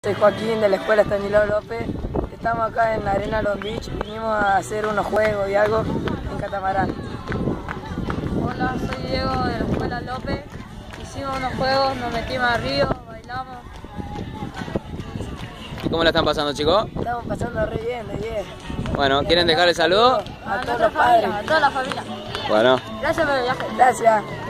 Soy Joaquín de la escuela Estanislao López. Estamos acá en la arena Long Beach. Vinimos a hacer unos juegos y algo en catamarán. Hola, soy Diego de la escuela López. Hicimos unos juegos, nos metimos al río, bailamos. ¿Y cómo la están pasando, chicos? Estamos pasando re bien, de 10. Bueno, ¿quieren dejar el saludo? A todos los padres. A toda la familia. Bueno. Gracias por el viaje. Gracias.